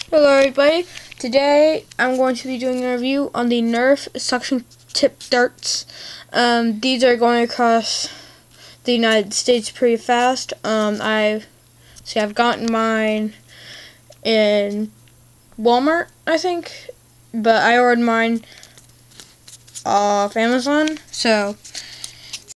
Hello everybody, today I'm going to be doing a review on the Nerf suction tip darts. These are going across the United States pretty fast. I've gotten mine in Walmart, I think, but I ordered mine off Amazon. So